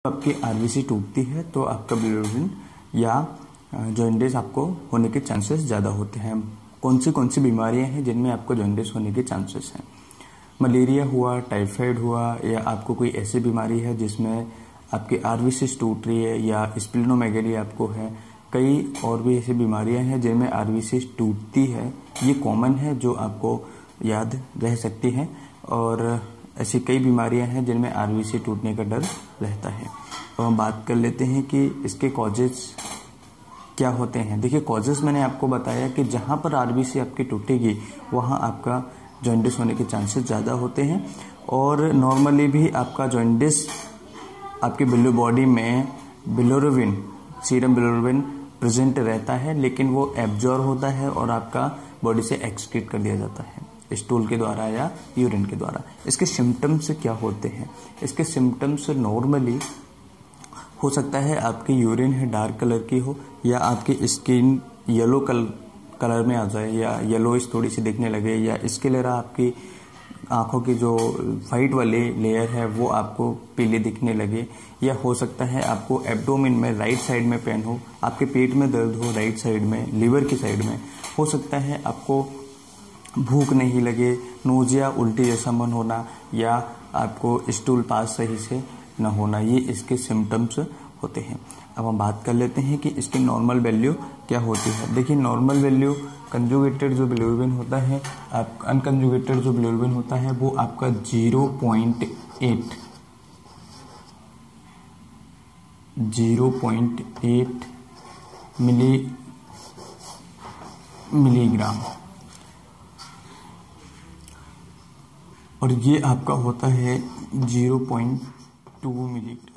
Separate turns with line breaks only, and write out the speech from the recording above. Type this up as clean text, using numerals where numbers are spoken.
आपकी आरबीसी टूटती है तो आपका बिलिरुबिन या जॉन्डिस आपको होने के चांसेस ज़्यादा होते हैं। कौन सी बीमारियां हैं जिनमें आपको जॉन्डिस होने के चांसेस हैं? मलेरिया हुआ, टाइफाइड हुआ, या आपको कोई ऐसी बीमारी है जिसमें आपकी आरबीसी टूट रही है, या स्प्लेनोमेगाली आपको है। कई और भी ऐसी बीमारियां हैं जिनमें आरबीसी टूटती है। ये कॉमन है जो आपको याद रह सकती हैं, और ऐसी कई बीमारियां हैं जिनमें आरबीसी टूटने का डर रहता है। तो हम बात कर लेते हैं कि इसके कॉजेज क्या होते हैं। देखिए, कॉजेज मैंने आपको बताया कि जहां पर आरबीसी आपकी टूटेगी वहां आपका जॉन्डिस होने के चांसेस ज़्यादा होते हैं। और नॉर्मली भी आपका जॉन्डिस आपके बॉडी में बिलिरुबिन, सीरम बिलिरुबिन प्रेजेंट रहता है, लेकिन वो एब्जॉर्ब होता है और आपका बॉडी से एक्सक्रीट कर दिया जाता है स्टूल के द्वारा या यूरिन के द्वारा। इसके सिम्टम्स क्या होते हैं? इसके सिम्टम्स नॉर्मली हो सकता है आपकी यूरिन है डार्क कलर की हो, या आपकी स्किन येलो कलर में आ जाए, या येलोइश थोड़ी सी दिखने लगे, या इसके अलावा आपकी आंखों की जो वाइट वाली लेयर है वो आपको पीली दिखने लगे, या हो सकता है आपको एब्डोमेन में राइट साइड में पेन हो, आपके पेट में दर्द हो राइट साइड में, लीवर की साइड में। हो सकता है आपको भूख नहीं लगे, नोजिया उल्टी जैसा मन होना, या आपको स्टूल पास सही से न होना। ये इसके सिम्टम्स होते हैं। अब हम बात कर लेते हैं कि इसकी नॉर्मल वैल्यू क्या होती है। देखिए, नॉर्मल वैल्यू कंजुगेटेड जो बिलिरुबिन होता है, अनकंजुगेटेड जो बिलिरुबिन होता है वो आपका 0.8 मिलीग्राम, और ये आपका होता है 0.2 मिलीग्राम।